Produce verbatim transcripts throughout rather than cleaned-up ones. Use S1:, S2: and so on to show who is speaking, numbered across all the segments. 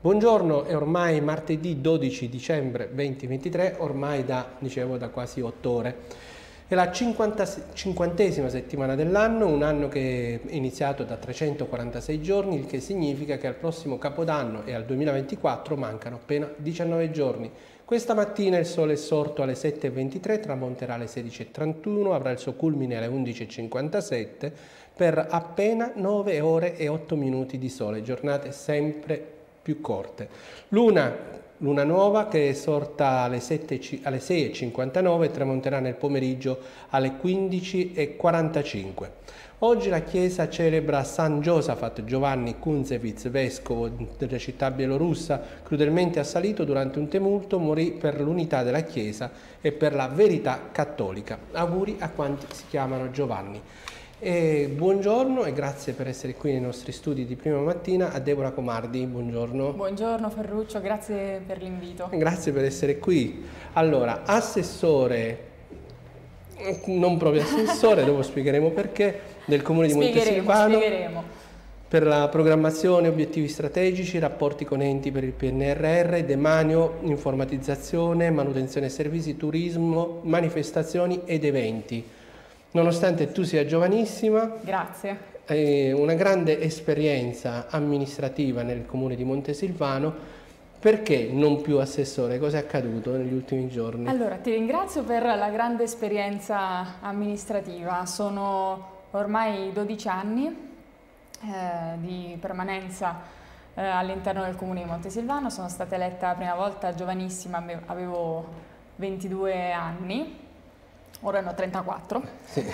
S1: Buongiorno, è ormai martedì dodici dicembre duemilaventitré, ormai da, dicevo, da quasi otto ore. È la cinquantesima settimana dell'anno, un anno che è iniziato da trecentoquarantasei giorni, il che significa che al prossimo Capodanno e al duemilaventiquattro mancano appena diciannove giorni. Questa mattina il sole è sorto alle sette e ventitré, tramonterà alle sedici e trentuno, avrà il suo culmine alle undici e cinquantasette per appena nove ore e otto minuti di sole, giornate sempre più corte. Luna, luna nuova che è sorta alle, alle sei e cinquantanove e tramonterà nel pomeriggio alle quindici e quarantacinque. Oggi la Chiesa celebra San Josafat Giovanni Kunzevich, vescovo della città bielorussa, crudelmente assalito durante un tumulto, morì per l'unità della Chiesa e per la verità cattolica. Auguri a quanti si chiamano Giovanni. E buongiorno e grazie per essere qui nei nostri studi di prima mattina a Deborah Comardi. Buongiorno.
S2: Buongiorno Ferruccio, grazie per l'invito.
S1: Grazie per essere qui. Allora, assessore, non proprio assessore, dopo spiegheremo perché, del Comune di Montesilvano.
S2: Spiegheremo.
S1: Per la programmazione, obiettivi strategici, rapporti con enti per il P N R R, demanio, informatizzazione, manutenzione e servizi, turismo, manifestazioni ed eventi. Nonostante tu sia giovanissima,
S2: grazie.
S1: Hai una grande esperienza amministrativa nel Comune di Montesilvano, perché non più assessore? Cosa è accaduto negli ultimi giorni?
S2: Allora, ti ringrazio per la grande esperienza amministrativa. Sono ormai dodici anni eh, di permanenza eh, all'interno del Comune di Montesilvano. Sono stata eletta la prima volta giovanissima, avevo ventidue anni. Ora ne ho trentaquattro. Sì.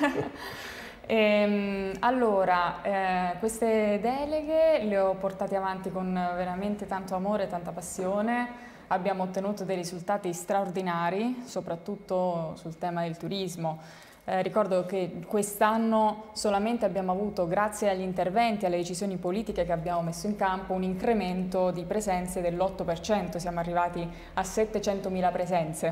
S2: e, allora, eh, queste deleghe le ho portate avanti con veramente tanto amore e tanta passione. Abbiamo ottenuto dei risultati straordinari, soprattutto sul tema del turismo. Eh, ricordo che quest'anno solamente abbiamo avuto, grazie agli interventi e alle decisioni politiche che abbiamo messo in campo, un incremento di presenze dell'otto per cento. Siamo arrivati a settecentomila presenze.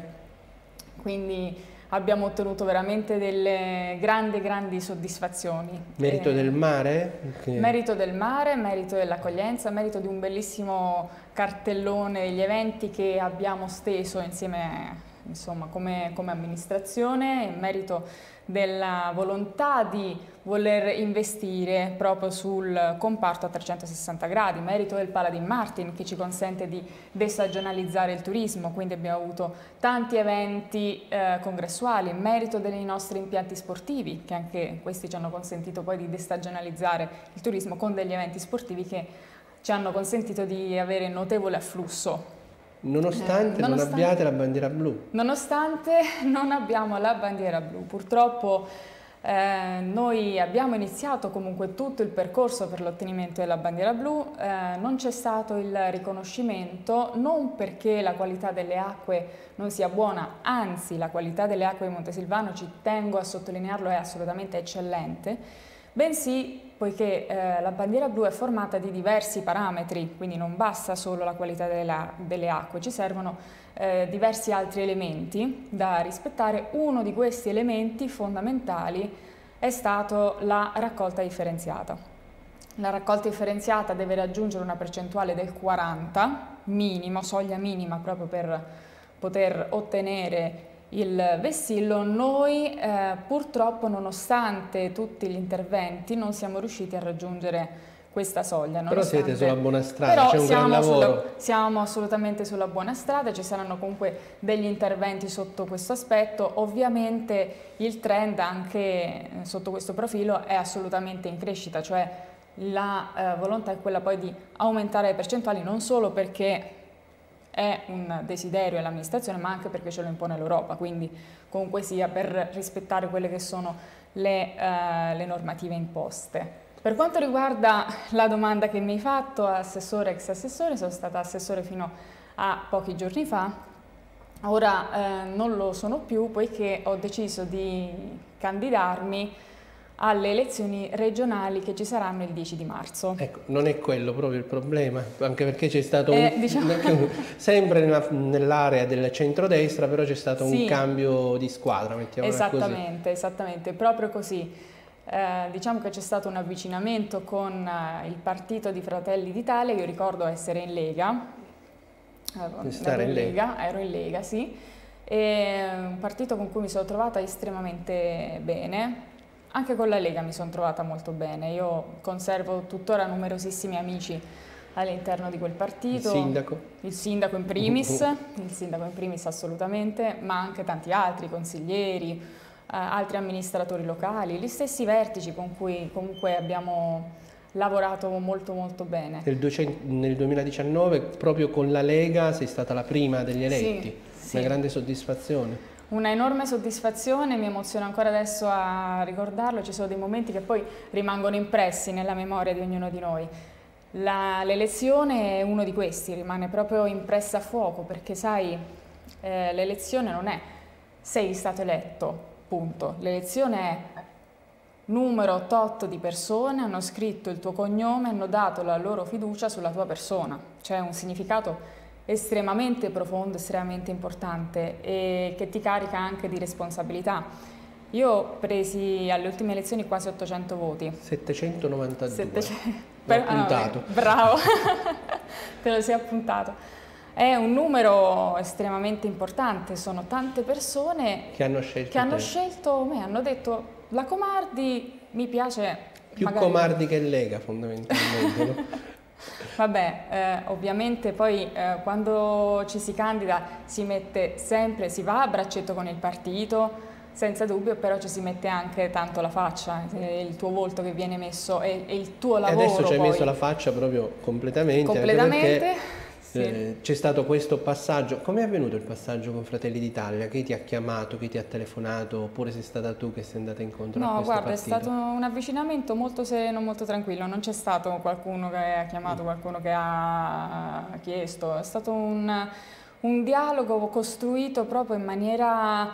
S2: Quindi abbiamo ottenuto veramente delle grandi, grandi soddisfazioni.
S1: Merito eh, del mare?
S2: Che... Merito del mare, merito dell'accoglienza, merito di un bellissimo cartellone degli eventi che abbiamo steso insieme, insomma, come, come amministrazione, e merito della volontà di voler investire proprio sul comparto a trecentosessanta gradi, merito del Paladin Martin che ci consente di destagionalizzare il turismo, quindi abbiamo avuto tanti eventi eh, congressuali, merito dei nostri impianti sportivi, che anche questi ci hanno consentito poi di destagionalizzare il turismo con degli eventi sportivi che ci hanno consentito di avere notevole afflusso.
S1: Nonostante, eh, nonostante non abbiate la bandiera blu.
S2: Nonostante non abbiamo la bandiera blu. Purtroppo eh, noi abbiamo iniziato comunque tutto il percorso per l'ottenimento della bandiera blu, eh, non c'è stato il riconoscimento, non perché la qualità delle acque non sia buona, anzi la qualità delle acque di Montesilvano, ci tengo a sottolinearlo, è assolutamente eccellente, bensì poiché eh, la bandiera blu è formata di diversi parametri, quindi non basta solo la qualità della, delle acque, ci servono eh, diversi altri elementi da rispettare. Uno di questi elementi fondamentali è stato la raccolta differenziata. La raccolta differenziata deve raggiungere una percentuale del quaranta, minimo, soglia minima proprio per poter ottenere il vessillo. Noi eh, purtroppo, nonostante tutti gli interventi, non siamo riusciti a raggiungere questa soglia.
S1: Però siete sulla buona strada, c'è un gran lavoro.
S2: Sulla, siamo assolutamente sulla buona strada, ci saranno comunque degli interventi sotto questo aspetto. Ovviamente il trend anche sotto questo profilo è assolutamente in crescita, cioè la eh, volontà è quella poi di aumentare le percentuali, non solo perché è un desiderio dell'amministrazione, ma anche perché ce lo impone l'Europa, quindi comunque sia per rispettare quelle che sono le, uh, le normative imposte. Per quanto riguarda la domanda che mi hai fatto, assessore, ex assessore, sono stata assessore fino a pochi giorni fa, ora eh, non lo sono più poiché ho deciso di candidarmi alle elezioni regionali che ci saranno il dieci di marzo.
S1: Ecco, non è quello proprio il problema, anche perché c'è stato
S2: eh,
S1: un,
S2: diciamo...
S1: un, sempre nell'area del centrodestra, però c'è stato sì. un cambio di squadra, mettiamola
S2: esattamente,
S1: così.
S2: Esattamente, proprio così. Eh, diciamo che c'è stato un avvicinamento con eh, il partito di Fratelli d'Italia. Io ricordo essere in Lega, ero, ero in Lega, ero in Lega, sì, è un partito con cui mi sono trovata estremamente bene. Anche con la Lega mi sono trovata molto bene. Io conservo tuttora numerosissimi amici all'interno di quel partito.
S1: Il sindaco?
S2: Il sindaco in primis, il sindaco in primis assolutamente, ma anche tanti altri consiglieri, eh, altri amministratori locali, gli stessi vertici con cui comunque abbiamo lavorato molto molto bene.
S1: Nel, duecento, nel duemiladiciannove proprio con la Lega sei stata la prima degli eletti,
S2: sì, sì.
S1: Una grande soddisfazione.
S2: Una enorme soddisfazione, mi emoziona ancora adesso a ricordarlo, ci sono dei momenti che poi rimangono impressi nella memoria di ognuno di noi. L'elezione è uno di questi, rimane proprio impressa a fuoco, perché sai, eh, l'elezione non è sei stato eletto, punto. L'elezione è numero tot di persone, hanno scritto il tuo cognome, hanno dato la loro fiducia sulla tua persona. C'è un significato estremamente profondo, estremamente importante e che ti carica anche di responsabilità. Io ho presi alle ultime elezioni quasi ottocento voti.
S1: settecentonovantadue.
S2: settecento.
S1: L'ho appuntato.
S2: Ah, bravo, te lo sei appuntato. È un numero estremamente importante, sono tante persone
S1: che hanno scelto,
S2: che hanno scelto me, hanno detto la Comardi mi piace.
S1: Più
S2: magari...
S1: Comardi che Lega fondamentalmente. No?
S2: Vabbè, eh, ovviamente poi eh, quando ci si candida si mette sempre, si va a braccetto con il partito, senza dubbio, però ci si mette anche tanto la faccia, il tuo volto che viene messo e, e il tuo lavoro.
S1: E adesso ci hai
S2: poi.
S1: messo la faccia proprio completamente.
S2: Completamente.
S1: Sì. Eh, c'è stato questo passaggio. Come è avvenuto il passaggio con Fratelli d'Italia? Chi ti ha chiamato, chi ti ha telefonato, oppure sei stata tu che sei andata incontro
S2: no,
S1: a questo
S2: guarda,
S1: partito?
S2: È stato un avvicinamento molto sereno, molto tranquillo, non c'è stato qualcuno che ha chiamato, qualcuno che ha chiesto, è stato un, un dialogo costruito proprio in maniera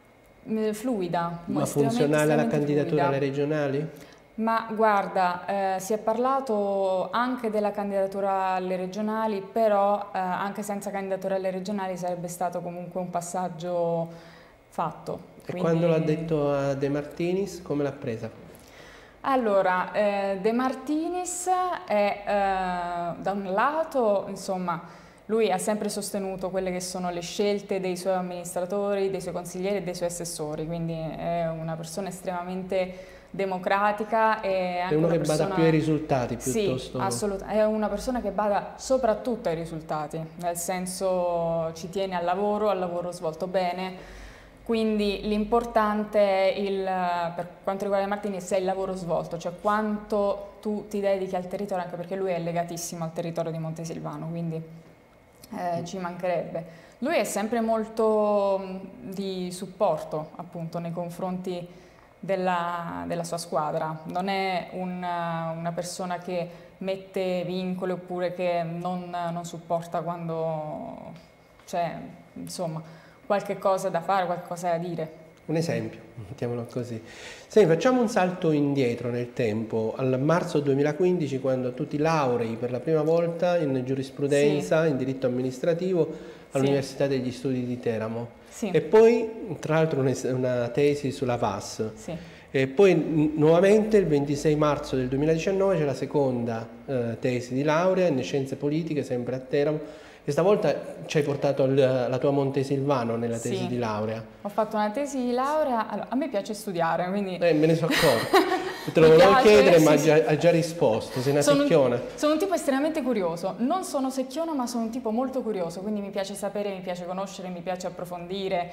S2: fluida.
S1: Ma funzionale alla candidatura
S2: fluida.
S1: alle regionali?
S2: Ma guarda, eh, si è parlato anche della candidatura alle regionali, però eh, anche senza candidatura alle regionali sarebbe stato comunque un passaggio fatto.
S1: E
S2: Quindi...
S1: quando l'ha detto a De Martinis, come l'ha presa?
S2: Allora, eh, De Martinis è eh, da un lato, insomma, lui ha sempre sostenuto quelle che sono le scelte dei suoi amministratori, dei suoi consiglieri e dei suoi assessori, quindi è una persona estremamente democratica e anche
S1: è uno
S2: una
S1: che
S2: persona...
S1: bada più ai risultati piuttosto...
S2: Sì, assolutamente, è una persona che bada soprattutto ai risultati, nel senso ci tiene al lavoro, al lavoro svolto bene, quindi l'importante è il, per quanto riguarda Martinis è il lavoro svolto, cioè quanto tu ti dedichi al territorio, anche perché lui è legatissimo al territorio di Montesilvano, quindi eh, ci mancherebbe. Lui è sempre molto mh, di supporto appunto nei confronti Della, della sua squadra, non è una, una persona che mette vincoli oppure che non, non supporta quando c'è insomma qualche cosa da fare, qualcosa da dire.
S1: Un esempio, mettiamolo così. Sì, facciamo un salto indietro nel tempo, al marzo duemilaquindici, quando tu ti laurei per la prima volta in giurisprudenza, sì. in diritto amministrativo all'Università sì. degli Studi di Teramo. Sì. E poi, tra l'altro, una tesi sulla V A S.
S2: Sì.
S1: E poi nuovamente il ventisei marzo del duemiladiciannove c'è la seconda eh, tesi di laurea in scienze politiche, sempre a Teramo. E stavolta ci hai portato il, la tua Montesilvano nella tesi sì. di laurea.
S2: Ho fatto una tesi di laurea, allora, a me piace studiare, quindi...
S1: Eh, me ne sono accorto. Te lo volevo piace, chiedere, sì, ma sì. Già, hai già risposto, sei una
S2: sono
S1: secchiona.
S2: Un, sono un tipo estremamente curioso, non sono secchiona ma sono un tipo molto curioso, quindi mi piace sapere, mi piace conoscere, mi piace approfondire,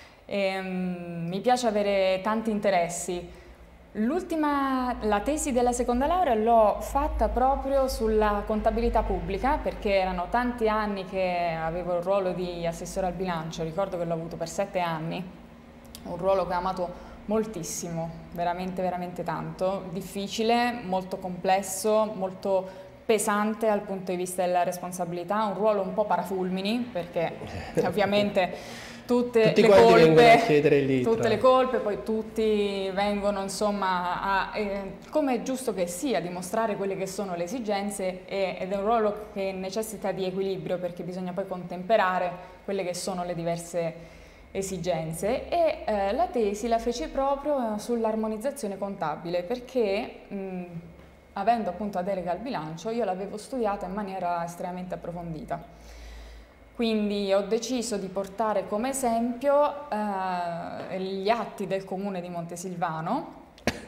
S2: ehm, mi piace avere tanti interessi. L'ultima, la tesi della seconda laurea l'ho fatta proprio sulla contabilità pubblica, perché erano tanti anni che avevo il ruolo di assessore al bilancio, ricordo che l'ho avuto per sette anni, un ruolo che ho amato moltissimo, veramente veramente tanto, difficile, molto complesso, molto pesante dal punto di vista della responsabilità, un ruolo un po' parafulmini, perché ovviamente... Tutte
S1: tutti
S2: le
S1: quanti
S2: colpe,
S1: vengono a chiedere lì,
S2: tutte le colpe, poi tutti vengono insomma a, eh, come è giusto che sia, dimostrare quelle che sono le esigenze e, ed è un ruolo che necessita di equilibrio perché bisogna poi contemperare quelle che sono le diverse esigenze e eh, la tesi la feci proprio sull'armonizzazione contabile perché mh, avendo appunto la delega al bilancio io l'avevo studiata in maniera estremamente approfondita. Quindi ho deciso di portare come esempio eh, gli atti del comune di Montesilvano,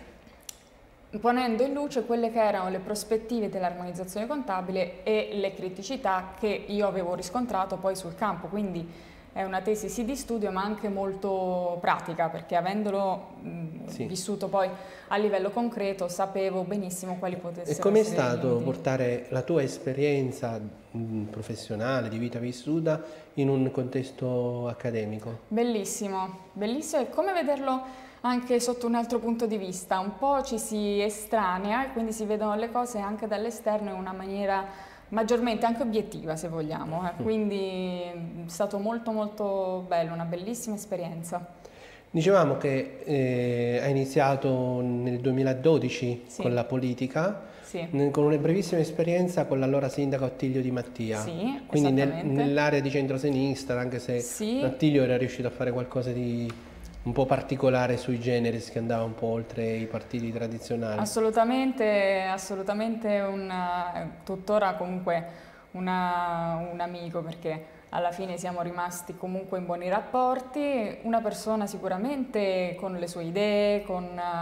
S2: ponendo in luce quelle che erano le prospettive dell'armonizzazione contabile e le criticità che io avevo riscontrato poi sul campo. Quindi è una tesi sì di studio ma anche molto pratica, perché avendolo mh, sì. vissuto poi a livello concreto sapevo benissimo quali potessero essere.
S1: E com'è stato portare la tua esperienza mh, professionale, di vita vissuta, in un contesto accademico?
S2: Bellissimo, bellissimo, e come vederlo anche sotto un altro punto di vista. Un po' ci si estranea e quindi si vedono le cose anche dall'esterno in una maniera maggiormente anche obiettiva, se vogliamo, eh. Quindi è stato molto molto bello, una bellissima esperienza.
S1: Dicevamo che eh, hai iniziato nel duemiladodici sì. con la politica,
S2: sì.
S1: con una brevissima esperienza con l'allora sindaco Attilio Di Mattia,
S2: sì,
S1: quindi nel, nell'area di centrosinistra, anche se
S2: sì.
S1: Attilio era riuscito a fare qualcosa di un po' particolare sui generis, che andava un po' oltre i partiti tradizionali.
S2: Assolutamente, assolutamente una, tuttora comunque una, un amico, perché alla fine siamo rimasti comunque in buoni rapporti, una persona sicuramente con le sue idee, con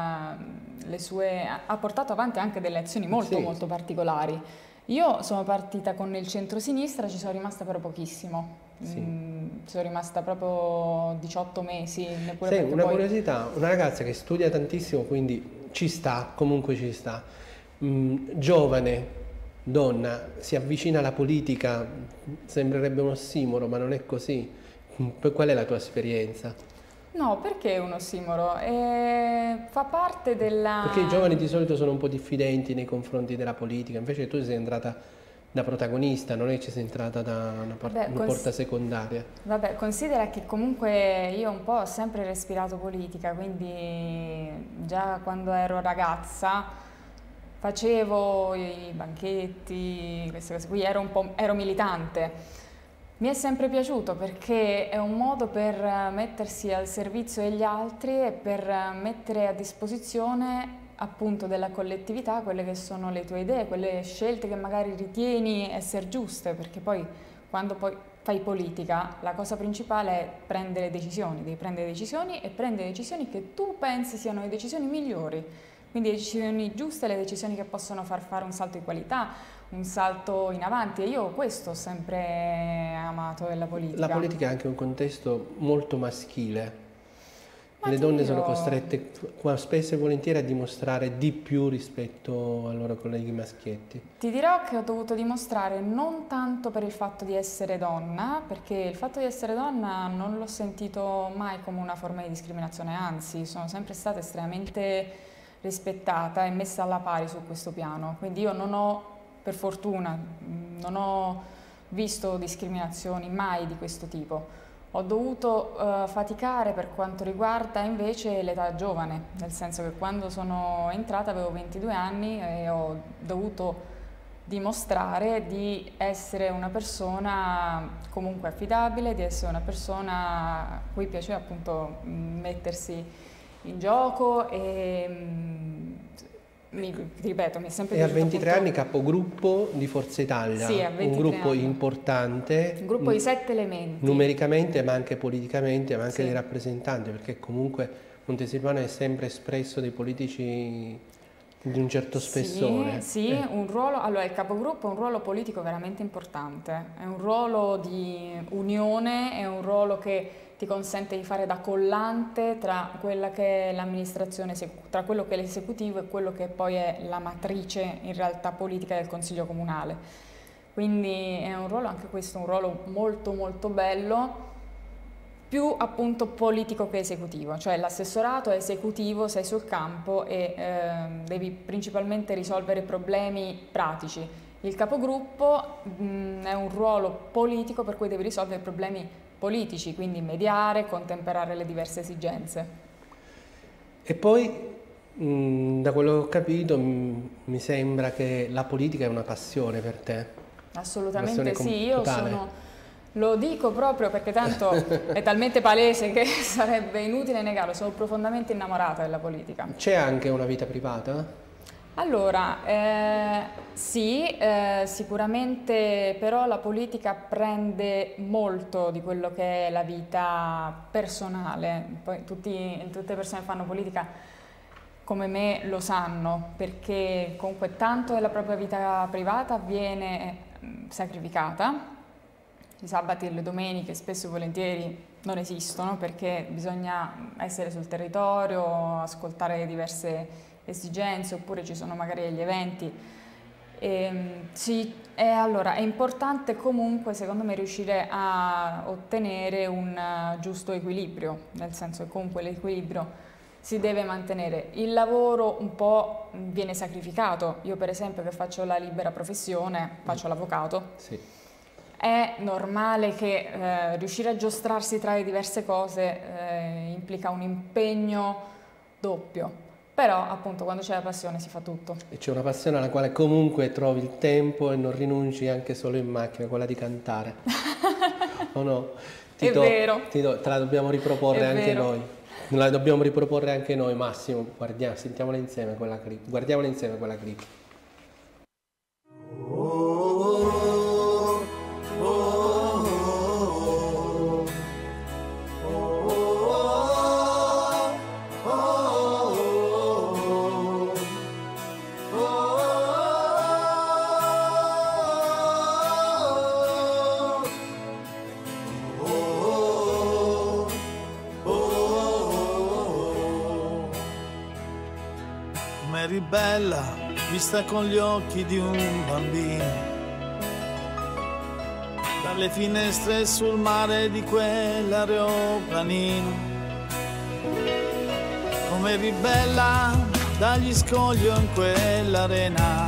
S2: uh, le sue, ha portato avanti anche delle azioni molto sì. molto particolari. Io sono partita con il centro-sinistra, ci sono rimasta però pochissimo. Sì. Mm, sono rimasta proprio diciotto mesi. Neppure
S1: sì, una
S2: poi...
S1: curiosità, una ragazza che studia tantissimo, quindi ci sta, comunque ci sta. Mm, giovane, donna, si avvicina alla politica, sembrerebbe un ossimoro, ma non è così. Qual è la tua esperienza?
S2: No, perché è un ossimoro? Eh, fa parte della...
S1: Perché i giovani di solito sono un po' diffidenti nei confronti della politica, invece tu sei entrata da protagonista, non è che sei entrata da una, par- Vabbè, una porta secondaria.
S2: Vabbè, considera che comunque io un po' ho sempre respirato politica, quindi già quando ero ragazza facevo i banchetti, queste cose qui, ero un po' ero militante. Mi è sempre piaciuto perché è un modo per mettersi al servizio degli altri e per mettere a disposizione appunto della collettività quelle che sono le tue idee, quelle scelte che magari ritieni essere giuste, perché poi quando poi fai politica la cosa principale è prendere decisioni, devi prendere decisioni e prendere decisioni che tu pensi siano le decisioni migliori, quindi le decisioni giuste, le decisioni che possono far fare un salto di qualità, un salto in avanti, e io questo ho sempre amato della politica.
S1: La politica è anche un contesto molto maschile. Ma le donne
S2: io...
S1: sono costrette spesso e volentieri a dimostrare di più rispetto ai loro colleghi maschietti.
S2: Ti dirò che ho dovuto dimostrare non tanto per il fatto di essere donna, perché il fatto di essere donna non l'ho sentito mai come una forma di discriminazione, anzi sono sempre stata estremamente rispettata e messa alla pari su questo piano, quindi io non ho, per fortuna, non ho visto discriminazioni mai di questo tipo. Ho dovuto uh, faticare per quanto riguarda invece l'età giovane, nel senso che quando sono entrata avevo ventidue anni e ho dovuto dimostrare di essere una persona comunque affidabile, di essere una persona a cui piaceva appunto mettersi in gioco e mi, ripeto, mi è sempre
S1: piaciuto. E a ventitré
S2: appunto...
S1: anni capogruppo di Forza Italia,
S2: sì, a
S1: un gruppo
S2: anni.
S1: importante,
S2: un gruppo di sette elementi,
S1: numericamente ma anche politicamente, ma anche
S2: sì.
S1: dei rappresentanti, perché comunque Montesilvano è sempre espresso dei politici di un certo spessore.
S2: Sì, sì eh. un ruolo, allora il capogruppo è un ruolo politico veramente importante, è un ruolo di unione, è un ruolo che ti consente di fare da collante tra quella che è l'amministrazione, tra quello che è l'esecutivo e quello che poi è la matrice in realtà politica del Consiglio Comunale. Quindi è un ruolo, anche questo, un ruolo molto molto bello, più appunto politico che esecutivo, cioè l'assessorato è esecutivo, sei sul campo e eh, devi principalmente risolvere problemi pratici. Il capogruppo mh, è un ruolo politico per cui devi risolvere problemi politici, quindi mediare, contemperare le diverse esigenze.
S1: E poi, mh, da quello che ho capito, mh, mi sembra che la politica è una passione per te.
S2: Assolutamente sì, io sono, Lo dico proprio perché tanto è talmente palese che sarebbe inutile negarlo, sono profondamente innamorata della politica.
S1: C'è anche una vita privata?
S2: Allora, eh, sì, eh, sicuramente però la politica prende molto di quello che è la vita personale. Poi tutti, tutte le persone che fanno politica come me lo sanno, perché comunque tanto della propria vita privata viene sacrificata. I sabati e le domeniche spesso e volentieri non esistono perché bisogna essere sul territorio, ascoltare diverse esigenze, oppure ci sono magari degli eventi. E, sì, e allora è importante comunque secondo me riuscire a ottenere un giusto equilibrio, nel senso che comunque l'equilibrio si deve mantenere. Il lavoro un po' viene sacrificato, io per esempio che faccio la libera professione, faccio l'avvocato.
S1: Sì.
S2: È normale che eh, riuscire a giostrarsi tra le diverse cose eh, implica un impegno doppio, però appunto quando c'è la passione si fa tutto.
S1: E c'è una passione alla quale comunque trovi il tempo e non rinunci anche solo in macchina, quella di cantare. O no? Ti
S2: È
S1: do,
S2: vero.
S1: Ti do, te la dobbiamo riproporre
S2: È
S1: anche
S2: vero.
S1: noi. La dobbiamo riproporre anche noi, Massimo. Guardiamo, sentiamola insieme quella clip. Guardiamola insieme quella clip.
S3: Eri bella, vista con gli occhi di un bambino, dalle finestre sul mare di quell'aeroplanino. Come eri bella, dagli scogli in quell'arena,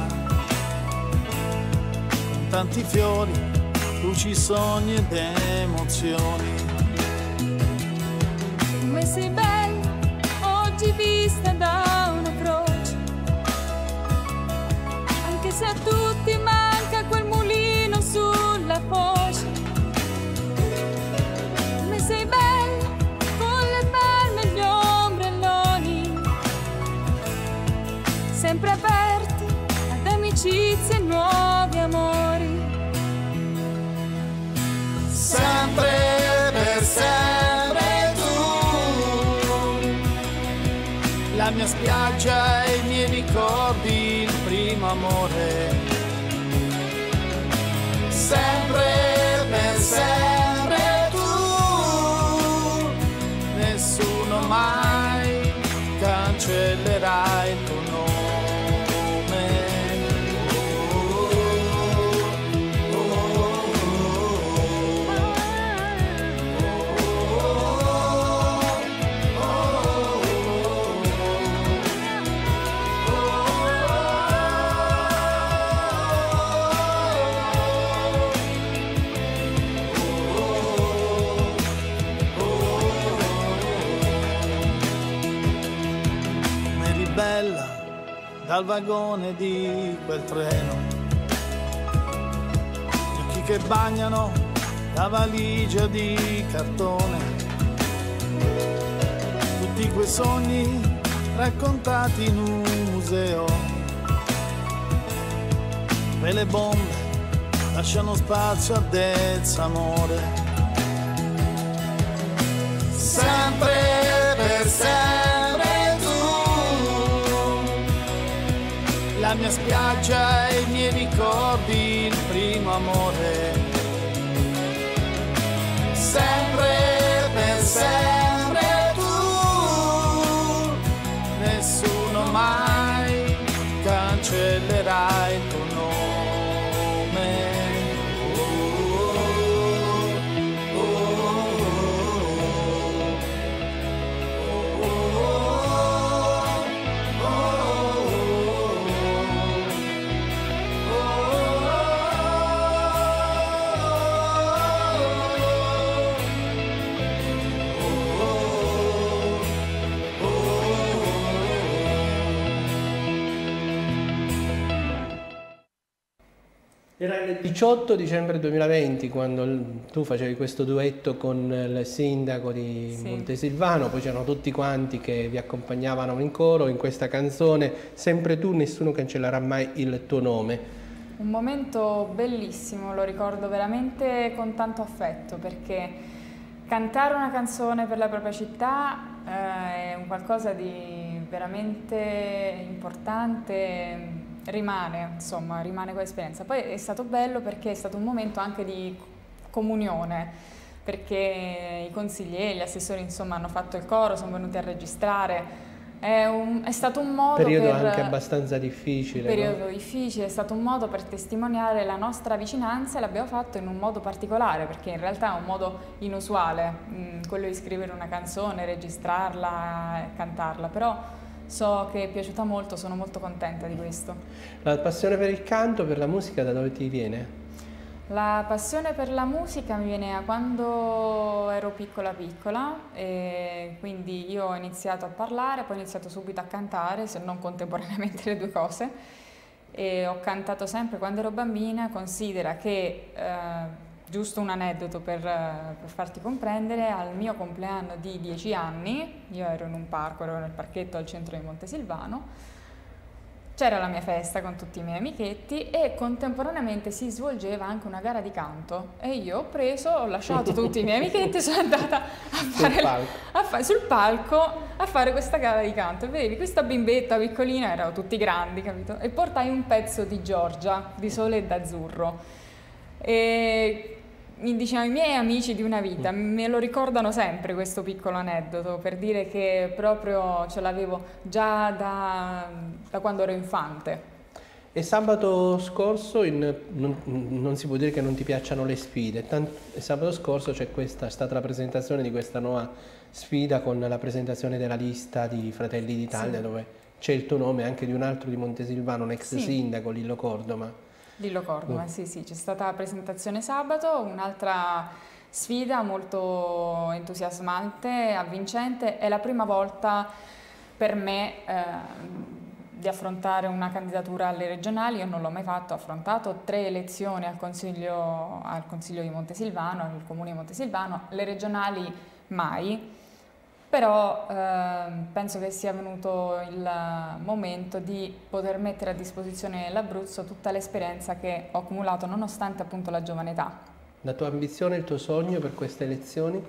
S3: con tanti fiori, luci, sogni ed emozioni.
S2: Come sei bella, oggi vista da una croce, se a tutti manca quel mulino sulla foce. Come sei bella, con le palme e gli ombrelloni, sempre aperti ad amicizie e nuovi amori.
S3: Sempre per sempre tu, la mia spiaggia e i miei ricordi, il primo amore. Sempre per sempre tu, nessuno mai cancellerà il tuo nome. Bella dal vagone di quel treno, gli occhi che bagnano la valigia di cartone, tutti quei sogni raccontati in un museo, dove le bombe lasciano spazio a desamore. Sempre per sempre la mia spiaggia e i miei ricordi, il primo amore. Sempre per sempre tu, nessuno mai cancellerà il tuo nome.
S1: Era il diciotto dicembre duemilaventi quando tu facevi questo duetto con il sindaco di
S2: Sì.
S1: Montesilvano, poi c'erano tutti quanti che vi accompagnavano in coro in questa canzone Sempre tu, nessuno cancellerà mai il tuo nome.
S2: Un momento bellissimo, lo ricordo veramente con tanto affetto, perché cantare una canzone per la propria città eh, è un qualcosa di veramente importante. Rimane, insomma, rimane quell'esperienza. Poi è stato bello perché è stato un momento anche di comunione, perché i consiglieri, gli assessori, insomma, hanno fatto il coro, sono venuti a registrare. È, un, è stato un modo
S1: periodo
S2: per...
S1: anche abbastanza difficile.
S2: Periodo
S1: no?
S2: difficile, è stato un modo per testimoniare la nostra vicinanza e l'abbiamo fatto in un modo particolare, perché in realtà è un modo inusuale, mh, quello di scrivere una canzone, registrarla e cantarla, però so che è piaciuta molto, sono molto contenta di questo.
S1: La passione per il canto, per la musica, da dove ti viene?
S2: La passione per la musica mi viene da quando ero piccola piccola, e quindi io ho iniziato a parlare, poi ho iniziato subito a cantare, se non contemporaneamente le due cose, e ho cantato sempre quando ero bambina. Considera che eh, giusto un aneddoto per, per farti comprendere, al mio compleanno di dieci anni, io ero in un parco, ero nel parchetto al centro di Montesilvano, c'era la mia festa con tutti i miei amichetti e contemporaneamente si svolgeva anche una gara di canto e io ho preso, ho lasciato tutti i miei amichetti e sono andata a fare,
S1: sul, palco.
S2: A fa, sul palco a fare questa gara di canto e vedevi questa bimbetta piccolina, erano tutti grandi, capito? E portai un pezzo di Giorgia, di Sole ed Azzurro. E diciamo, i miei amici di una vita me lo ricordano sempre questo piccolo aneddoto, per dire che proprio ce l'avevo già da, da quando ero infante.
S1: E sabato scorso, in, non, non si può dire che non ti piacciono le sfide, Tant, sabato scorso c'è questa, è stata la presentazione di questa nuova sfida con la presentazione della lista di Fratelli d'Italia, sì, dove c'è il tuo nome, anche di un altro di Montesilvano, un ex sì. sindaco, Lillo Cordoma.
S2: Lillo Cordoma, mm. sì sì, c'è stata la presentazione sabato, un'altra sfida molto entusiasmante, avvincente, è la prima volta per me eh, di affrontare una candidatura alle regionali, io non l'ho mai fatto, ho affrontato tre elezioni al Consiglio, al Consiglio di Montesilvano, al Comune di Montesilvano, le regionali mai. Però eh, penso che sia venuto il momento di poter mettere a disposizione dell'Abruzzo tutta l'esperienza che ho accumulato nonostante appunto la giovane età.
S1: La tua ambizione, il tuo sogno per queste elezioni?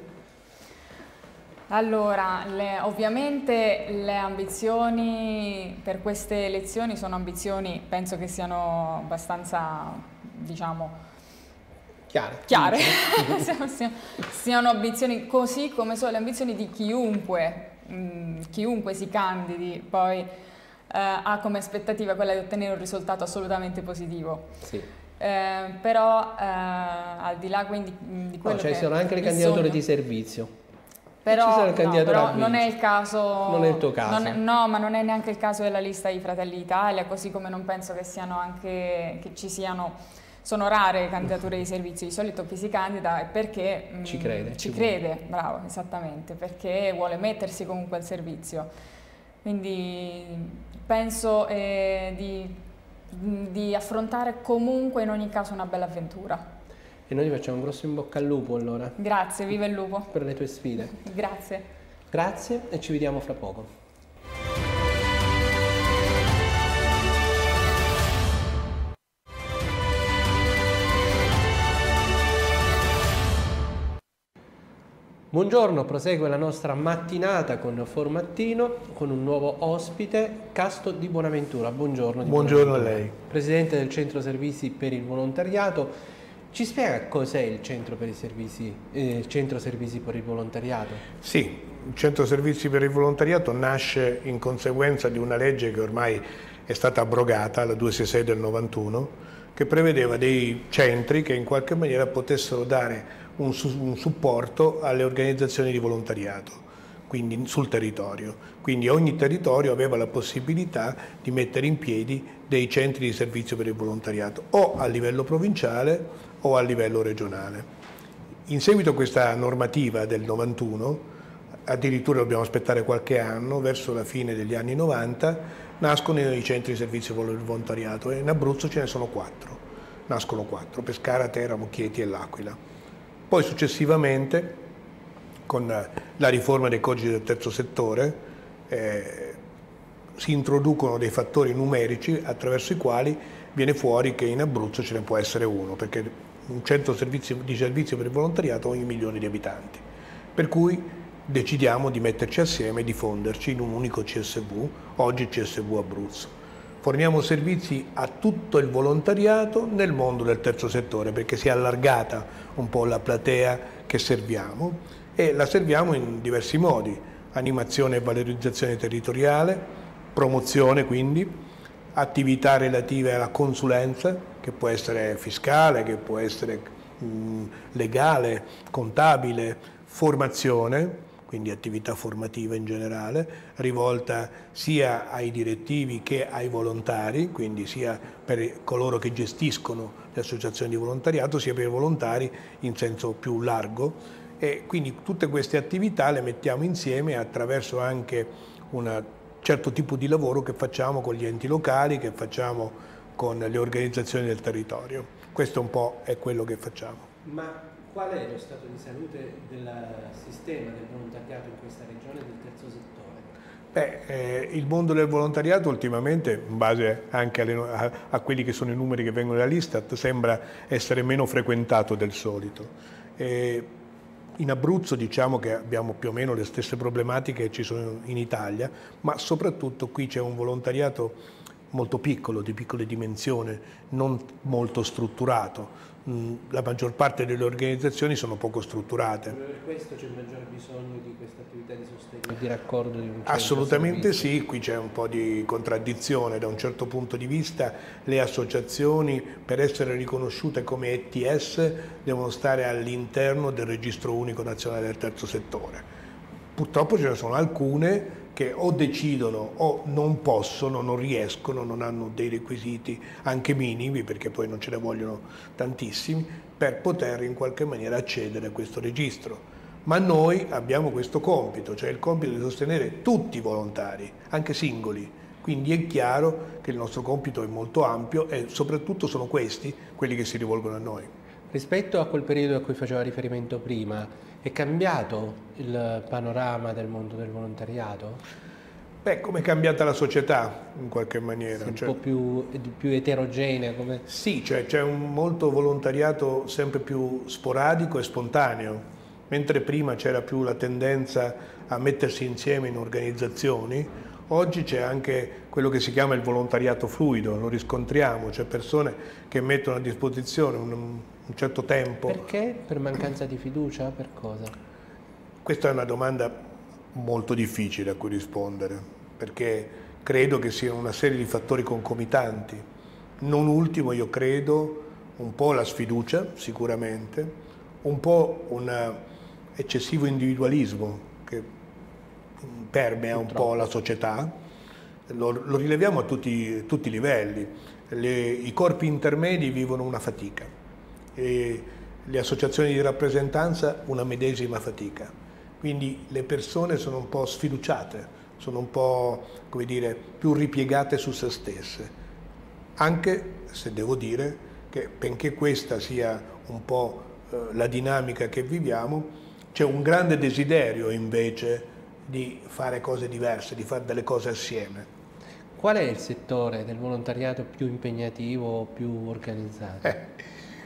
S2: Allora, le, ovviamente le ambizioni per queste elezioni sono ambizioni, penso che siano abbastanza, diciamo,
S1: chiare,
S2: chiare. Siano ambizioni così come sono le ambizioni di chiunque, mh, chiunque si candidi poi eh, ha come aspettativa quella di ottenere un risultato assolutamente positivo.
S1: Sì.
S2: Eh, però eh, al di là quindi di quello
S1: no, cioè
S2: che
S1: ci sono anche le candidature sogno, di servizio.
S2: però, no, però non è il caso,
S1: non è il tuo caso.
S2: Non è, no, ma non è neanche il caso della lista di Fratelli d'Italia, così come non penso che siano anche che ci siano. Sono rare le candidature di servizio, di solito chi si candida è perché
S1: ci crede,
S2: mh, ci,
S1: ci
S2: crede, vuole. Bravo, esattamente, perché vuole mettersi comunque al servizio. Quindi penso eh, di, di affrontare comunque in ogni caso una bella avventura.
S1: E noi ti facciamo un grosso in bocca al lupo allora.
S2: Grazie, viva il lupo.
S1: Per le tue sfide.
S2: Grazie.
S1: Grazie e ci vediamo fra poco. Buongiorno, prosegue la nostra mattinata con Formattino con un nuovo ospite, Casto Di Buonaventura. Buongiorno. Di
S4: Buongiorno
S1: Buonaventura.
S4: a lei.
S1: Presidente del Centro Servizi per il Volontariato. Ci spiega cos'è il Centro, per i servizi, eh, Centro Servizi per il Volontariato?
S4: Sì, il Centro Servizi per il Volontariato nasce in conseguenza di una legge che ormai è stata abrogata, la duecentosessantasei del novantuno, che prevedeva dei centri che in qualche maniera potessero dare un, un supporto alle organizzazioni di volontariato, quindi sul territorio. Quindi ogni territorio aveva la possibilità di mettere in piedi dei centri di servizio per il volontariato, o a livello provinciale o a livello regionale. In seguito a questa normativa del novantuno, addirittura dobbiamo aspettare qualche anno, verso la fine degli anni novanta, nascono i centri di servizio per il volontariato e in Abruzzo ce ne sono quattro. nascono quattro: Pescara, Teramo, Chieti e L'Aquila. Poi successivamente, con la riforma dei codici del terzo settore, eh, si introducono dei fattori numerici attraverso i quali viene fuori che in Abruzzo ce ne può essere uno, perché un centro servizio, di servizio per il volontariato ogni milione di abitanti. Per cui decidiamo di metterci assieme e di fonderci in un unico C S V, oggi C S V Abruzzo. Forniamo servizi a tutto il volontariato nel mondo del terzo settore, perché si è allargata un po' la platea che serviamo, e la serviamo in diversi modi: animazione e valorizzazione territoriale, promozione quindi, attività relative alla consulenza, che può essere fiscale, che può essere mh, legale, contabile, formazione, quindi attività formativa in generale, rivolta sia ai direttivi che ai volontari, quindi sia per coloro che gestiscono le associazioni di volontariato, sia per i volontari in senso più largo. E quindi tutte queste attività le mettiamo insieme attraverso anche un certo tipo di lavoro che facciamo con gli enti locali, che facciamo con le organizzazioni del territorio. Questo un po' è quello che facciamo.
S1: Ma qual è lo stato di salute del sistema del volontariato in questa regione del terzo settore?
S4: Beh, eh, il mondo del volontariato ultimamente, in base anche alle, a, a quelli che sono i numeri che vengono dall'Istat, sembra essere meno frequentato del solito. Eh, In Abruzzo diciamo che abbiamo più o meno le stesse problematiche che ci sono in Italia, ma soprattutto qui c'è un volontariato molto piccolo, di piccole dimensioni, non molto strutturato. La maggior parte delle organizzazioni sono poco strutturate.
S1: Per questo c'è maggiore bisogno di questa attività di sostegno e di raccordo di un centro
S4: Assolutamente
S1: servizio.
S4: sì, qui c'è un po' di contraddizione da un certo punto di vista. Le associazioni, per essere riconosciute come E T S, devono stare all'interno del registro unico nazionale del terzo settore. Purtroppo ce ne sono alcune che o decidono o non possono, non riescono, non hanno dei requisiti anche minimi, perché poi non ce ne vogliono tantissimi, per poter in qualche maniera accedere a questo registro. Ma noi abbiamo questo compito, cioè il compito di sostenere tutti i volontari, anche singoli. Quindi è chiaro che il nostro compito è molto ampio e soprattutto sono questi quelli che si rivolgono a noi.
S1: Rispetto a quel periodo a cui faceva riferimento prima, è cambiato il panorama del mondo del volontariato?
S4: Beh, come è cambiata la società in qualche maniera.
S1: È un
S4: cioè,
S1: po' più, più eterogenea? Come...
S4: Sì, cioè c'è un molto volontariato sempre più sporadico e spontaneo, mentre prima c'era più la tendenza a mettersi insieme in organizzazioni. Oggi c'è anche quello che si chiama il volontariato fluido, lo riscontriamo, cioè persone che mettono a disposizione un, un certo tempo.
S1: Perché? Per mancanza di fiducia? Per cosa?
S4: Questa è una domanda molto difficile a cui rispondere, perché credo che siano una serie di fattori concomitanti. Non ultimo, io credo, un po' la sfiducia, sicuramente, un po' un eccessivo individualismo che permea un po' la società, lo, lo rileviamo a tutti, tutti i livelli. Le, I corpi intermedi vivono una fatica, e le associazioni di rappresentanza una medesima fatica, quindi le persone sono un po' sfiduciate, sono un po', come dire, più ripiegate su se stesse, anche se devo dire che benché questa sia un po' eh, la dinamica che viviamo, c'è un grande desiderio invece di fare cose diverse, di fare delle cose assieme.
S1: Qual è il settore del volontariato più impegnativo, più organizzato?
S4: Eh,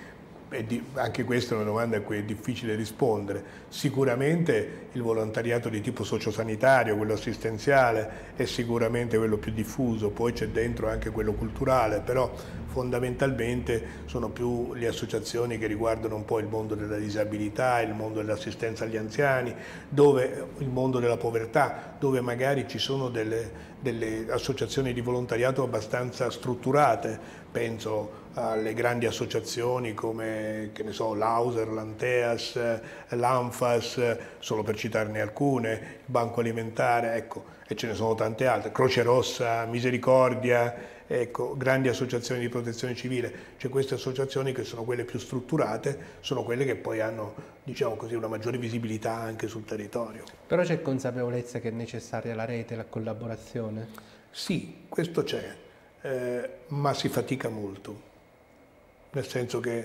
S4: e anche questa è una domanda a cui è difficile rispondere. Sicuramente il volontariato di tipo sociosanitario, quello assistenziale, è sicuramente quello più diffuso, poi c'è dentro anche quello culturale, però fondamentalmente sono più le associazioni che riguardano un po' il mondo della disabilità, il mondo dell'assistenza agli anziani, dove, il mondo della povertà, dove magari ci sono delle, delle associazioni di volontariato abbastanza strutturate. Penso alle grandi associazioni come, che ne so, l'Auser, l'Anteas, l'Anfas, solo per citarne alcune, il Banco Alimentare, ecco, e ce ne sono tante altre, Croce Rossa, Misericordia, ecco, grandi associazioni di protezione civile. Cioè queste associazioni che sono quelle più strutturate, sono quelle che poi hanno, diciamo così, una maggiore visibilità anche sul territorio.
S1: Però c'è consapevolezza che è necessaria la rete, la collaborazione?
S4: Sì, questo c'è. Eh, ma si fatica molto. nel senso che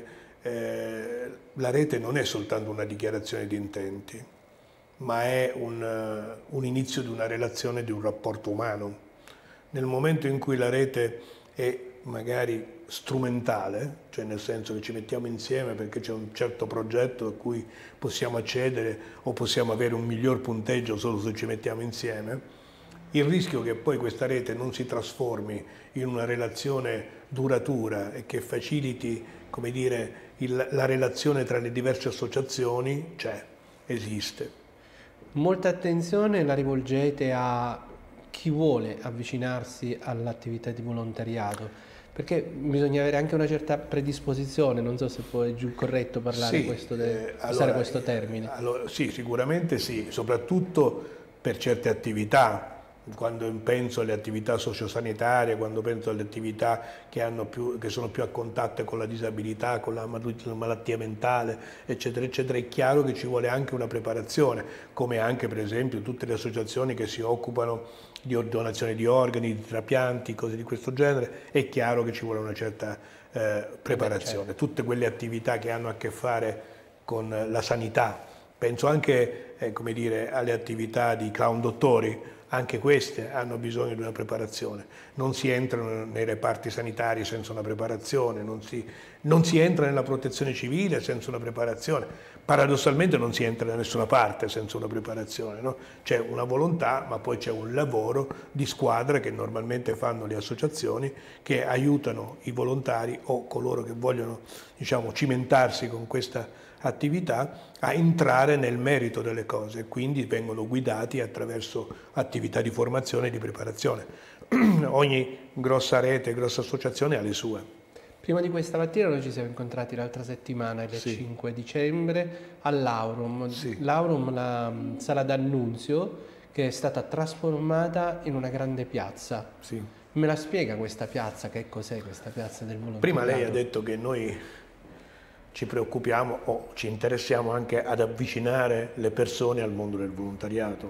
S4: eh, la rete non è soltanto una dichiarazione di intenti, ma è un, un inizio di una relazione, di un rapporto umano. Nel momento in cui la rete è magari strumentale, cioè nel senso che ci mettiamo insieme perché c'è un certo progetto a cui possiamo accedere o possiamo avere un miglior punteggio solo se ci mettiamo insieme, il rischio che poi questa rete non si trasformi in una relazione duratura e che faciliti, come dire, il, la relazione tra le diverse associazioni c'è, esiste.
S1: Molta attenzione la rivolgete a chi vuole avvicinarsi all'attività di volontariato, perché bisogna avere anche una certa predisposizione, non so se poi è giù corretto parlare
S4: sì,
S1: questo de,
S4: eh,
S1: usare
S4: allora,
S1: questo termine.
S4: Allora, sì, sicuramente sì, soprattutto per certe attività. Quando penso alle attività sociosanitarie, quando penso alle attività che, hanno più, che sono più a contatto con la disabilità, con la malattia mentale, eccetera, eccetera, è chiaro che ci vuole anche una preparazione, come anche per esempio tutte le associazioni che si occupano di donazione di organi, di trapianti, cose di questo genere, è chiaro che ci vuole una certa eh, preparazione. Tutte quelle attività che hanno a che fare con la sanità, penso anche eh, come dire, alle attività di clown dottori, anche queste hanno bisogno di una preparazione. Non si entrano nei reparti sanitari senza una preparazione, non si, non si entra nella protezione civile senza una preparazione. Paradossalmente non si entra da nessuna parte senza una preparazione, no? C'è una volontà, ma poi c'è un lavoro di squadra che normalmente fanno le associazioni, che aiutano i volontari o coloro che vogliono, diciamo, cimentarsi con questa attività a entrare nel merito delle cose, quindi vengono guidati attraverso attività di formazione e di preparazione. Ogni grossa rete, grossa associazione ha le sue.
S1: Prima di questa mattina noi ci siamo incontrati l'altra settimana, il sì. cinque dicembre, all'Aurum, sì. l'Aurum, la sala d'annunzio che è stata trasformata in una grande piazza.
S4: Sì.
S1: Me la spiega questa piazza, che cos'è questa piazza del volontariato?
S4: Prima lei ha detto che noi ci preoccupiamo o ci interessiamo anche ad avvicinare le persone al mondo del volontariato.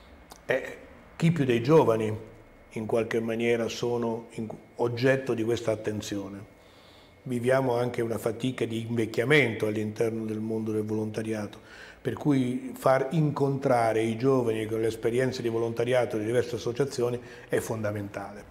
S4: E chi più dei giovani in qualche maniera sono oggetto di questa attenzione. Viviamo anche una fatica di invecchiamento all'interno del mondo del volontariato, per cui far incontrare i giovani con le esperienze di volontariato di diverse associazioni è fondamentale.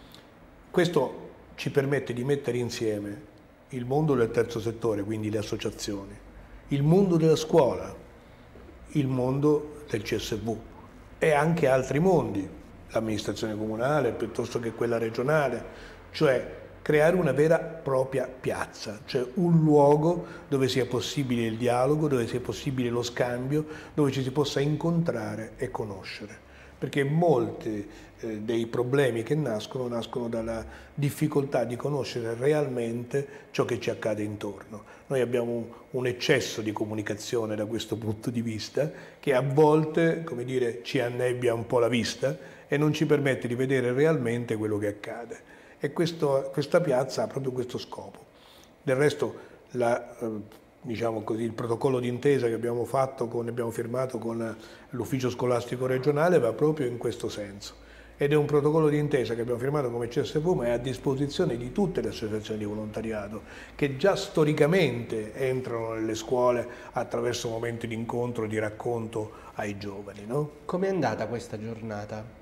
S4: Questo ci permette di mettere insieme il mondo del terzo settore, quindi le associazioni, il mondo della scuola, il mondo del C S V e anche altri mondi, l'amministrazione comunale piuttosto che quella regionale, cioè creare una vera e propria piazza, cioè un luogo dove sia possibile il dialogo, dove sia possibile lo scambio, dove ci si possa incontrare e conoscere. Perché molti eh, dei problemi che nascono, nascono dalla difficoltà di conoscere realmente ciò che ci accade intorno. Noi abbiamo un, un eccesso di comunicazione da questo punto di vista che a volte, come dire, ci annebbia un po' la vista e non ci permette di vedere realmente quello che accade. E questo, questa piazza ha proprio questo scopo. Del resto, la, eh, diciamo così, il protocollo d'intesa che abbiamo fatto, con, abbiamo firmato con l'ufficio scolastico regionale va proprio in questo senso. Ed è un protocollo d'intesa che abbiamo firmato come C S V, ma è a disposizione di tutte le associazioni di volontariato, che già storicamente entrano nelle scuole attraverso momenti di incontro e di racconto ai giovani, no?
S1: Com'è andata questa giornata?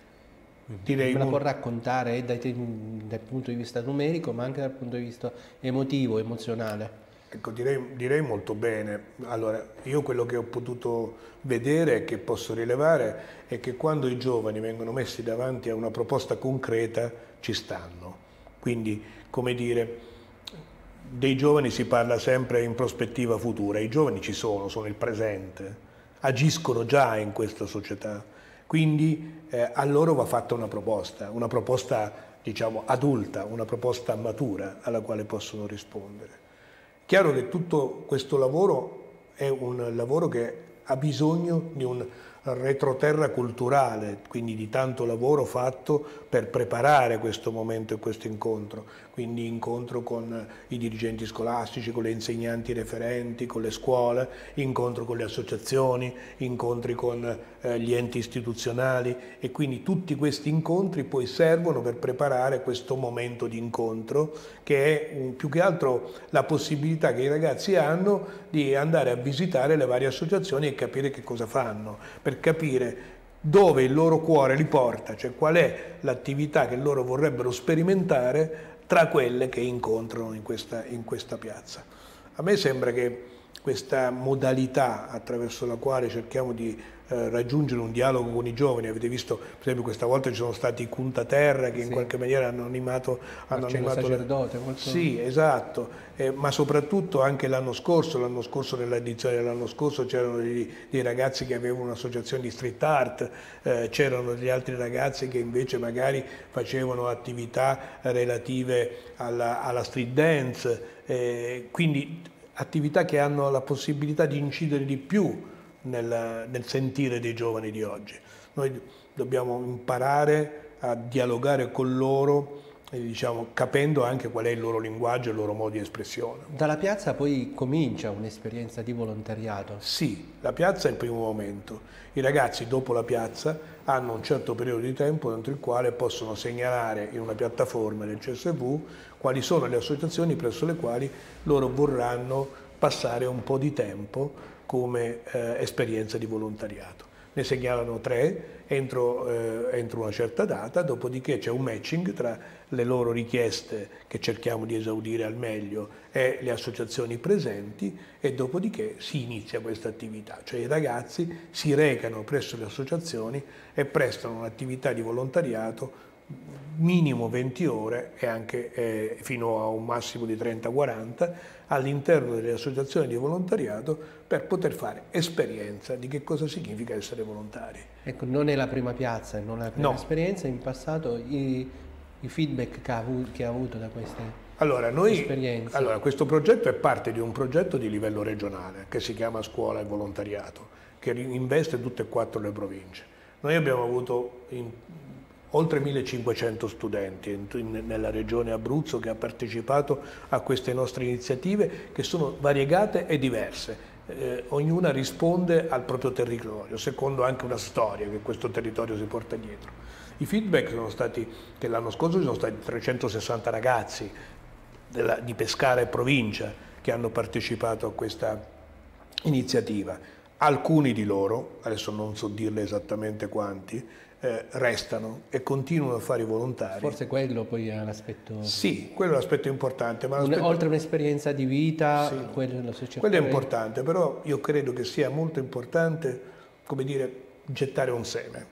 S4: Direi
S1: Me la può raccontare dai, dal punto di vista numerico, ma anche dal punto di vista emotivo, emozionale?
S4: Ecco, direi, direi molto bene. Allora, io quello che ho potuto vedere e che posso rilevare è che quando i giovani vengono messi davanti a una proposta concreta ci stanno. Quindi, come dire, dei giovani si parla sempre in prospettiva futura. I giovani ci sono, sono il presente, agiscono già in questa società. Quindi eh, a loro va fatta una proposta, una proposta diciamo adulta, una proposta matura alla quale possono rispondere. Chiaro che tutto questo lavoro è un lavoro che ha bisogno di un retroterra culturale, quindi di tanto lavoro fatto per preparare questo momento e questo incontro, quindi incontro con i dirigenti scolastici, con le insegnanti referenti, con le scuole, incontro con le associazioni, incontri con eh, gli enti istituzionali, e quindi tutti questi incontri poi servono per preparare questo momento di incontro, che è un, più che altro la possibilità che i ragazzi hanno di andare a visitare le varie associazioni e capire che cosa fanno, per capire dove il loro cuore li porta, cioè qual è l'attività che loro vorrebbero sperimentare tra quelle che incontrano in questa, in questa piazza. A me sembra che questa modalità attraverso la quale cerchiamo di eh, raggiungere un dialogo con i giovani, avete visto per esempio questa volta ci sono stati i Punta Terra che sì. in qualche maniera hanno animato, hanno animato
S1: sacerdote,
S4: le...
S1: molto...
S4: sì, esatto, eh, ma soprattutto anche l'anno scorso, l'anno scorso nell'edizione dell'anno scorso c'erano dei, dei ragazzi che avevano un'associazione di street art, eh, c'erano degli altri ragazzi che invece magari facevano attività relative alla, alla street dance, eh, quindi attività che hanno la possibilità di incidere di più nel, nel sentire dei giovani di oggi. Noi dobbiamo imparare a dialogare con loro, eh, diciamo, capendo anche qual è il loro linguaggio e il loro modo di espressione.
S1: Dalla piazza poi comincia un'esperienza di volontariato?
S4: Sì, la piazza è il primo momento. I ragazzi dopo la piazza hanno un certo periodo di tempo dentro il quale possono segnalare in una piattaforma del C S V quali sono le associazioni presso le quali loro vorranno passare un po' di tempo come eh, esperienza di volontariato. Ne segnalano tre entro, eh, entro una certa data, dopodiché c'è un matching tra le loro richieste che cerchiamo di esaudire al meglio e le associazioni presenti, e dopodiché si inizia questa attività, cioè i ragazzi si recano presso le associazioni e prestano un'attività di volontariato minimo venti ore e anche eh, fino a un massimo di trenta quaranta all'interno delle associazioni di volontariato, per poter fare esperienza di che cosa significa essere volontari.
S1: Ecco, non è la prima piazza, non è la prima
S4: no.
S1: esperienza, in passato i, i feedback che ha, avuto, che ha avuto da queste
S4: allora, noi,
S1: esperienze?
S4: Allora, questo progetto è parte di un progetto di livello regionale che si chiama Scuola e Volontariato, che investe tutte e quattro le province. Noi abbiamo avuto in, oltre millecinquecento studenti in, in, nella regione Abruzzo che ha partecipato a queste nostre iniziative, che sono variegate e diverse. Eh, ognuna risponde al proprio territorio, secondo anche una storia che questo territorio si porta dietro. I feedback sono stati che l'anno scorso ci sono stati trecentosessanta ragazzi della, di Pescara e provincia che hanno partecipato a questa iniziativa. Alcuni di loro, adesso non so dirle esattamente quanti, eh, restano e continuano a fare i volontari.
S1: Forse quello poi è l'aspetto...
S4: Sì, quello è l'aspetto importante. Ma
S1: Un, oltre un'esperienza di vita,
S4: sì,
S1: quello,
S4: quello è importante, però io credo che sia molto importante, come dire, gettare un seme.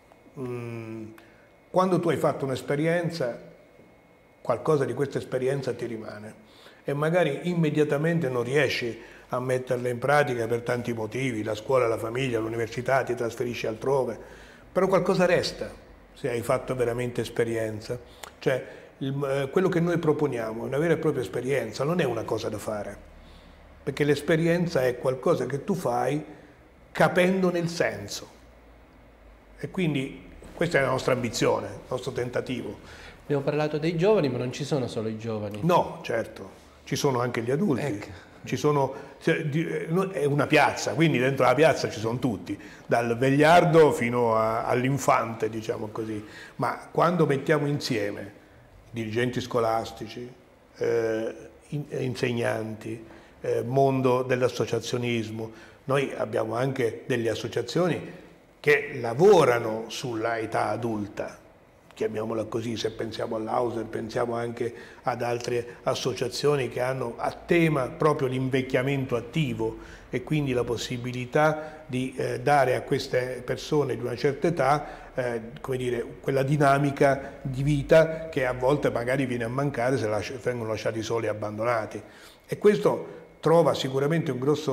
S4: Mm, quando tu hai fatto un'esperienza, qualcosa di questa esperienza ti rimane e magari immediatamente non riesci a metterla in pratica per tanti motivi, la scuola, la famiglia, l'università, ti trasferisci altrove, però qualcosa resta se hai fatto veramente esperienza. Cioè, il, eh, quello che noi proponiamo è una vera e propria esperienza, non è una cosa da fare, perché l'esperienza è qualcosa che tu fai capendone il senso, e quindi questa è la nostra ambizione, il nostro tentativo.
S1: Abbiamo parlato dei giovani, ma non ci sono solo i giovani.
S4: No, certo, ci sono anche gli adulti.
S1: Ecco.
S4: Ci sono, è una piazza, quindi dentro la piazza ci sono tutti, dal vegliardo fino all'infante, diciamo così. Ma quando mettiamo insieme dirigenti scolastici, eh, insegnanti, eh, mondo dell'associazionismo, noi abbiamo anche delle associazioni che lavorano sulla età adulta, chiamiamola così, se pensiamo all'Auser, pensiamo anche ad altre associazioni che hanno a tema proprio l'invecchiamento attivo e quindi la possibilità di eh, dare a queste persone di una certa età, eh, come dire, quella dinamica di vita che a volte magari viene a mancare se lasci- vengono lasciati soli e abbandonati. E questo trova sicuramente un grosso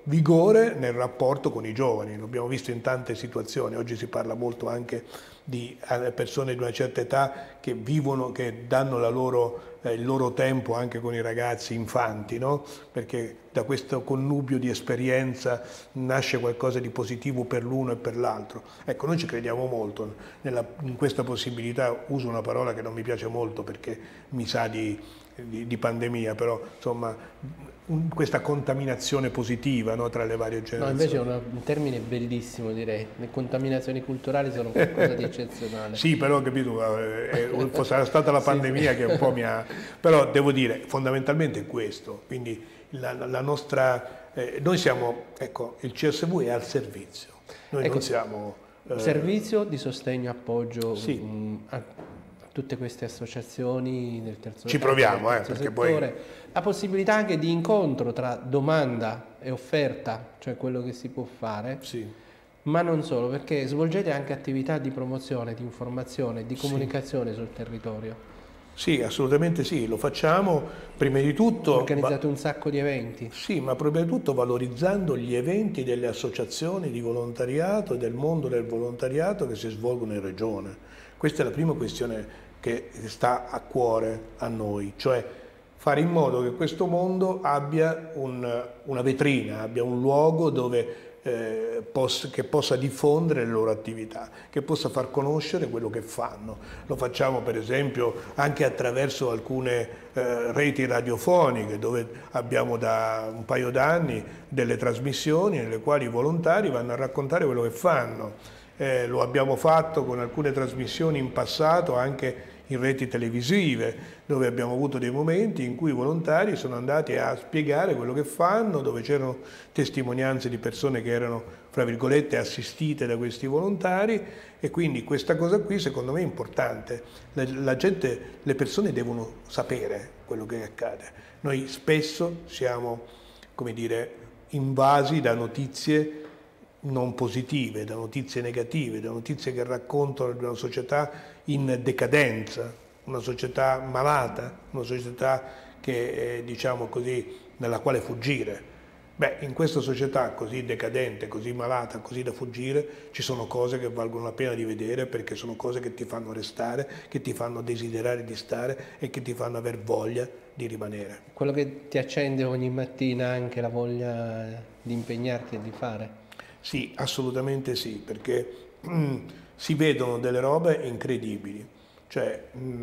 S4: vigore nel rapporto con i giovani. L'abbiamo visto in tante situazioni, oggi si parla molto anche di persone di una certa età che vivono, che danno la loro, eh, il loro tempo anche con i ragazzi infanti, no? Perché da questo connubio di esperienza nasce qualcosa di positivo per l'uno e per l'altro. Ecco, noi ci crediamo molto nella, in questa possibilità, uso una parola che non mi piace molto perché mi sa di, di, di pandemia, però insomma un, questa contaminazione positiva, no, tra le varie generazioni.
S1: No, invece è una, un termine bellissimo, direi. Le contaminazioni culturali sono qualcosa di eccezionale.
S4: Sì, però capito, eh, eh, sarà stata la pandemia sì, che un po' mi ha... Però devo dire, fondamentalmente è questo, quindi la, la nostra... Eh, noi siamo, ecco, il C S V è al servizio, noi
S1: ecco,
S4: non siamo...
S1: Eh, servizio di sostegno, appoggio
S4: sì.
S1: mh, a tutte queste associazioni del terzo
S4: Ci proviamo,
S1: del
S4: eh, perché
S1: settore.
S4: poi...
S1: La possibilità anche di incontro tra domanda e offerta, cioè quello che si può fare,
S4: sì.
S1: ma non solo, perché svolgete anche attività di promozione, di informazione, di comunicazione sì. sul territorio.
S4: Sì, assolutamente sì, lo facciamo prima di tutto...
S1: Organizzate un sacco di eventi.
S4: Sì, ma prima di tutto valorizzando gli eventi delle associazioni di volontariato e del mondo del volontariato che si svolgono in regione. Questa è la prima questione che sta a cuore a noi, cioè fare in modo che questo mondo abbia un, una vetrina, abbia un luogo dove, eh, possa, che possa diffondere le loro attività, che possa far conoscere quello che fanno. Lo facciamo per esempio anche attraverso alcune eh, reti radiofoniche, dove abbiamo da un paio d'anni delle trasmissioni nelle quali i volontari vanno a raccontare quello che fanno. Eh, lo abbiamo fatto con alcune trasmissioni in passato anche in reti televisive, dove abbiamo avuto dei momenti in cui i volontari sono andati a spiegare quello che fanno, dove c'erano testimonianze di persone che erano, fra virgolette, assistite da questi volontari, e quindi questa cosa qui secondo me è importante. La, la gente, le persone devono sapere quello che accade. Noi spesso siamo, come dire, invasi da notizie non positive, da notizie negative, da notizie che raccontano di una società in decadenza, una società malata, una società che, eh, diciamo così, nella quale fuggire. Beh, in questa società così decadente, così malata, così da fuggire, ci sono cose che valgono la pena di vedere, perché sono cose che ti fanno restare, che ti fanno desiderare di stare e che ti fanno aver voglia di rimanere.
S1: Quello che ti accende ogni mattina anche la voglia di impegnarti e di fare?
S4: Sì, assolutamente sì, perché mm, si vedono delle robe incredibili, cioè mm,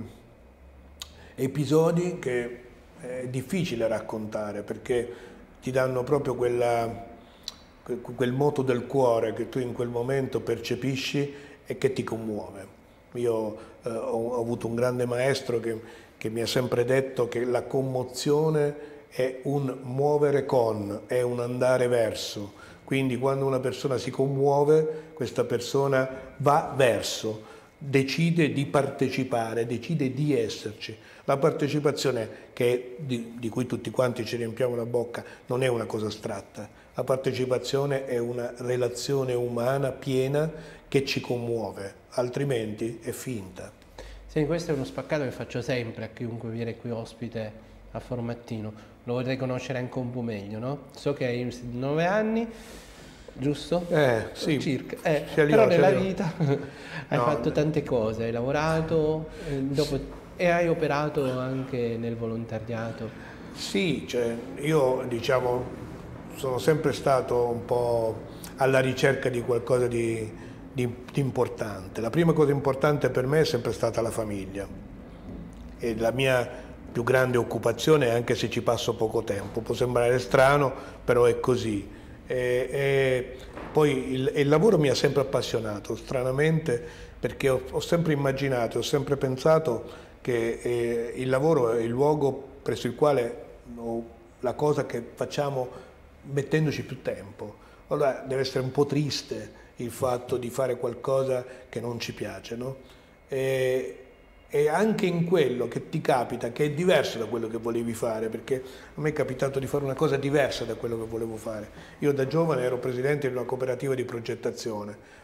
S4: episodi che è difficile raccontare, perché ti danno proprio quella, quel moto del cuore che tu in quel momento percepisci e che ti commuove. Io eh, ho, ho avuto un grande maestro che, che mi ha sempre detto che la commozione è un muovere con, è un andare verso. Quindi quando una persona si commuove, questa persona va verso, decide di partecipare, decide di esserci. La partecipazione, che di, di cui tutti quanti ci riempiamo la bocca, non è una cosa astratta. La partecipazione è una relazione umana piena che ci commuove, altrimenti è finta.
S1: Sì, questo è uno spaccato che faccio sempre a chiunque viene qui ospite a Formattino. Lo vorrei conoscere anche un po' meglio, no? So che hai nove anni, giusto?
S4: Eh, sì.
S1: Circa. Eh,
S4: Aliò,
S1: però nella vita hai
S4: no,
S1: fatto
S4: no.
S1: tante cose, hai lavorato eh, dopo, e hai operato anche nel volontariato.
S4: Sì, cioè, io diciamo sono sempre stato un po' alla ricerca di qualcosa di, di, di importante. La prima cosa importante per me è sempre stata la famiglia, e la mia più grande occupazione, anche se ci passo poco tempo. Può sembrare strano, però è così. E, e poi il, il lavoro mi ha sempre appassionato, stranamente, perché ho, ho sempre immaginato, ho sempre pensato che eh, il lavoro è il luogo presso il quale, no, la cosa che facciamo mettendoci più tempo. Allora deve essere un po' triste il fatto di fare qualcosa che non ci piace, no? E, E anche in quello che ti capita, che è diverso da quello che volevi fare, perché a me è capitato di fare una cosa diversa da quello che volevo fare. Io da giovane ero presidente di una cooperativa di progettazione,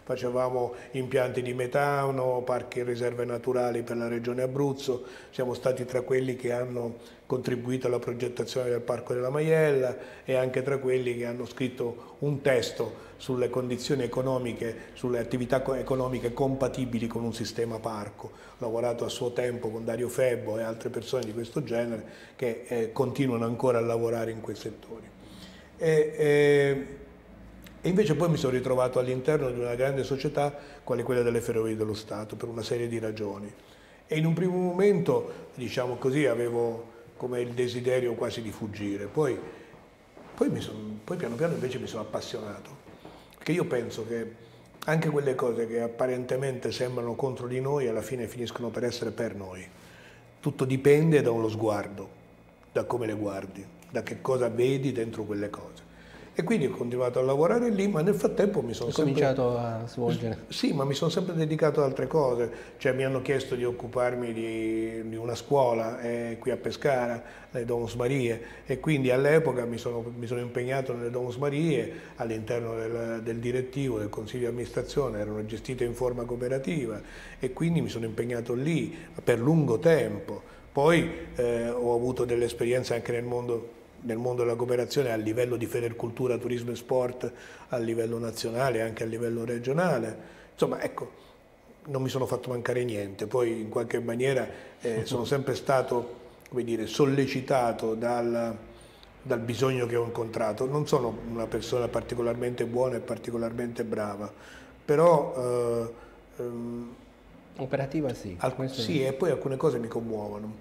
S4: facevamo impianti di metano, parchi e riserve naturali per la regione Abruzzo, siamo stati tra quelli che hanno contribuito alla progettazione del Parco della Maiella e anche tra quelli che hanno scritto un testo sulle condizioni economiche, sulle attività economiche compatibili con un sistema parco. Ho lavorato a suo tempo con Dario Febbo e altre persone di questo genere che eh, continuano ancora a lavorare in quei settori. E, e, e invece poi mi sono ritrovato all'interno di una grande società quale quella delle Ferrovie dello Stato per una serie di ragioni. E in un primo momento, diciamo così, avevo come il desiderio quasi di fuggire, poi, poi, mi son, poi piano piano invece mi sono appassionato, perché io penso che anche quelle cose che apparentemente sembrano contro di noi alla fine finiscono per essere per noi. Tutto dipende da uno sguardo, da come le guardi, da che cosa vedi dentro quelle cose. E quindi ho continuato a lavorare lì, ma nel frattempo mi sono
S1: Ho
S4: sempre...
S1: cominciato a svolgere.
S4: Sì, ma mi sono sempre dedicato ad altre cose, cioè mi hanno chiesto di occuparmi di, di una scuola eh, qui a Pescara, le Domus Marie, e quindi all'epoca mi sono, mi sono impegnato nelle Domus Marie all'interno del, del direttivo, del consiglio di amministrazione, erano gestite in forma cooperativa e quindi mi sono impegnato lì per lungo tempo. Poi eh, ho avuto delle esperienze anche nel mondo nel mondo della cooperazione a livello di Federcultura, Turismo e Sport, a livello nazionale, anche a livello regionale. Insomma, ecco, non mi sono fatto mancare niente. Poi in qualche maniera eh, sono sempre stato, come dire, sollecitato dal, dal bisogno che ho incontrato. Non sono una persona particolarmente buona e particolarmente brava, però... Eh, ehm,
S1: operativa sì.
S4: Sì, e poi alcune cose mi commuovono.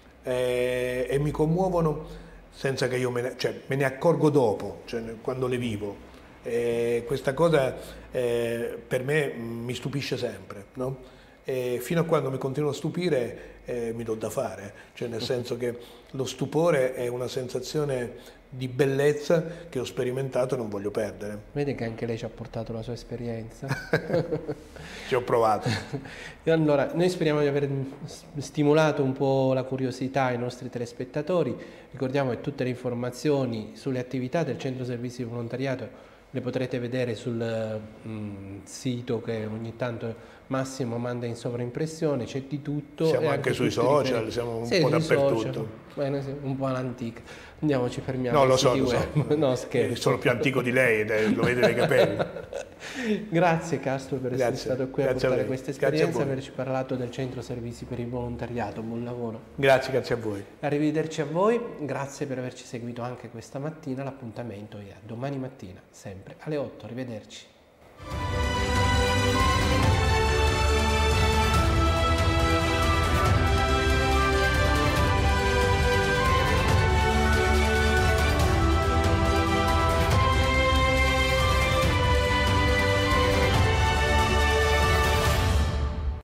S4: Eh, e mi commuovono senza che io me ne, cioè, me ne accorgo dopo, cioè, quando le vivo. E questa cosa eh, per me mi stupisce sempre, no? E fino a quando mi continuo a stupire eh, mi do da fare, cioè nel senso che lo stupore è una sensazione di bellezza che ho sperimentato e non voglio perdere.
S1: Vede che anche lei ci ha portato la sua esperienza.
S4: Ci ho provato.
S1: E allora, noi speriamo di aver stimolato un po' la curiosità ai nostri telespettatori. Ricordiamo che tutte le informazioni sulle attività del Centro Servizi di Volontariato le potrete vedere sul um, sito che ogni tanto Massimo manda in sovraimpressione, c'è di tutto.
S4: Siamo
S1: e
S4: anche, anche sui social, siamo un
S1: sì,
S4: po' dappertutto.
S1: Bene, sì, un po' all'antica. Andiamo, ci fermiamo.
S4: No, lo so, lo so.
S1: No, scherzo.
S4: Sono più antico di lei, lo vede nei capelli.
S1: Grazie Castro per essere
S4: Grazie.
S1: stato qui a
S4: Grazie
S1: portare
S4: a
S1: questa esperienza e averci parlato del Centro Servizi per il Volontariato. Buon lavoro.
S4: Grazie, grazie a voi.
S1: Arrivederci a voi, grazie per averci seguito anche questa mattina. L'appuntamento è a domani mattina, sempre alle otto. Arrivederci.